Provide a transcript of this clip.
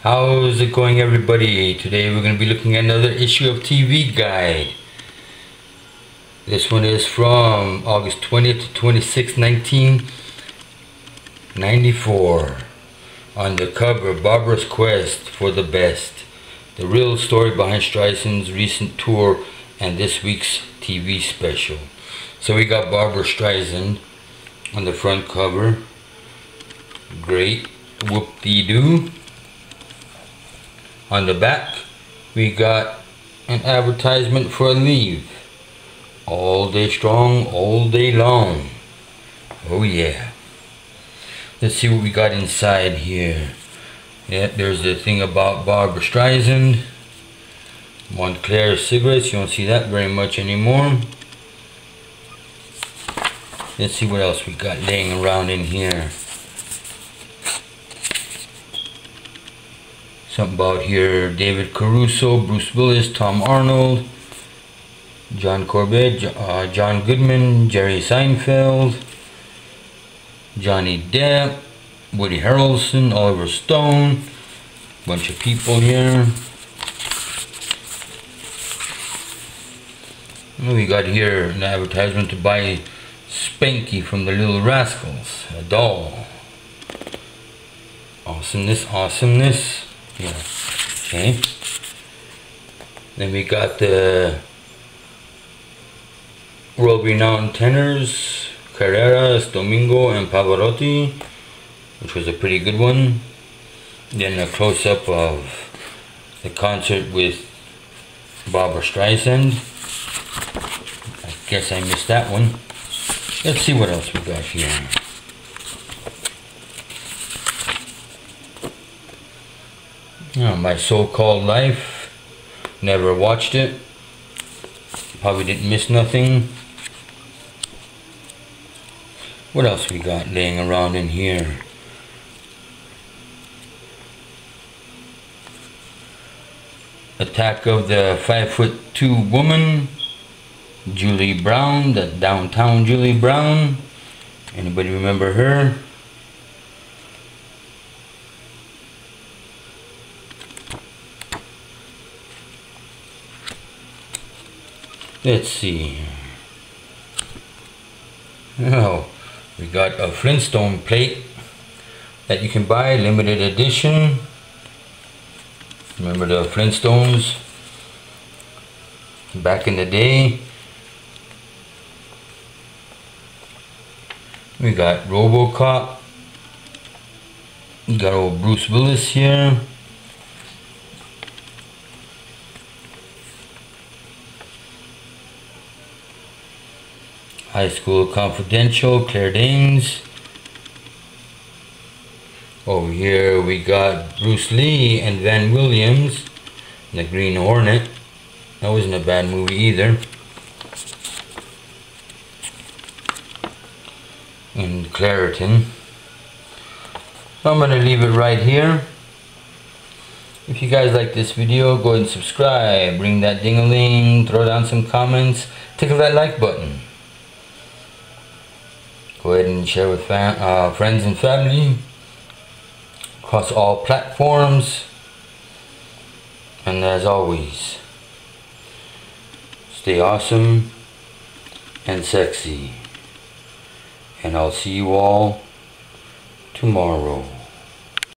How's it going, everybody? Today we're going to be looking at another issue of TV Guide. This one is from August 20th to 26th, 1994. On the cover, Barbara's Quest for the Best. The real story behind Streisand's recent tour and this week's TV special. So we got Barbara Streisand on the front cover. Great. Whoop-dee-doo. On the back, we got an advertisement for Aleve. All day strong, all day long. Oh yeah. Let's see what we got inside here. Yeah, there's the thing about Barbara Streisand. Montclair cigarettes, you don't see that very much anymore. Let's see what else we got laying around in here. Something about here, David Caruso, Bruce Willis, Tom Arnold, John Corbett, John Goodman, Jerry Seinfeld, Johnny Depp, Woody Harrelson, Oliver Stone, bunch of people here. We got here an advertisement to buy Spanky from the Little Rascals, a doll. Awesomeness, awesomeness. Yeah. Okay. Then we got the world-renowned tenors, Carreras, Domingo, and Pavarotti, which was a pretty good one. Then a close-up of the concert with Barbara Streisand. I guess I missed that one. Let's see what else we got here. My So-Called Life. Never watched it. Probably didn't miss nothing. What else we got laying around in here? Attack of the 5'2" woman. Julie Brown, the downtown Julie Brown. Anybody remember her? Let's see. Oh, we got a Flintstone plate that you can buy, limited edition. Remember the Flintstones back in the day? We got RoboCop. We got old Bruce Willis here. High School Confidential, Claire Danes. Over here we got Bruce Lee and Van Williams, The Green Hornet. That wasn't a bad movie either. And Claritin. So I'm going to leave it right here. If you guys like this video, go ahead and subscribe, ring that ding-a-ling, throw down some comments, tickle that like button. Go ahead and share with friends and family across all platforms. And as always, stay awesome and sexy. And I'll see you all tomorrow.